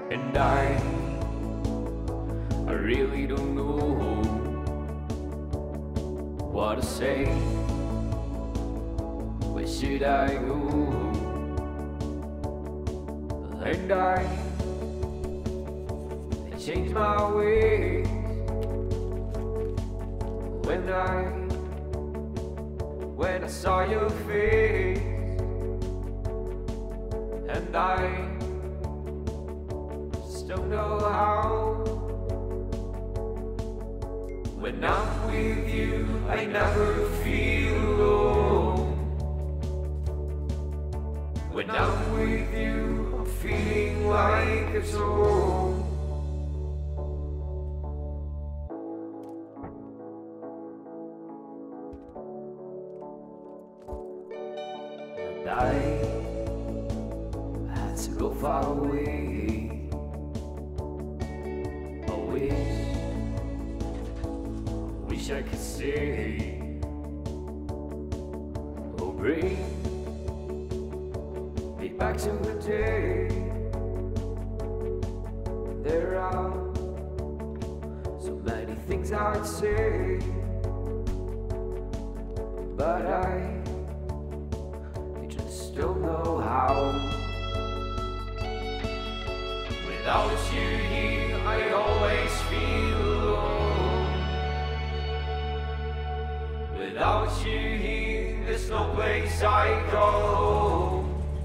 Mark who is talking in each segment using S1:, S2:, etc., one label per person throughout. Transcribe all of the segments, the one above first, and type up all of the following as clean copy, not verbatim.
S1: And I really don't know what to say. Where should I go? And I changed my ways when I saw your face. And I just don't know how. When I'm with you, I never feel alone. When I'm with you, I'm feeling like it's home. And I had to go far away. I wish I could say, oh, bring me back to the day. There are so many things I'd say, but I just don't know how. Without you here, I always feel alone. Without you here, there's no place I go home.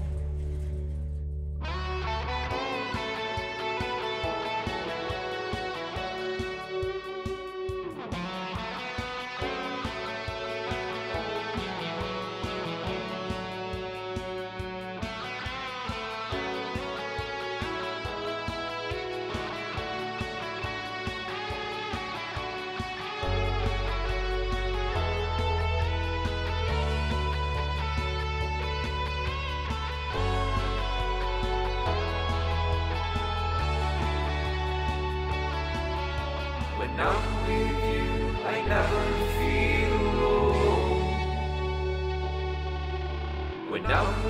S1: When I'm with you, I never feel alone. When I'm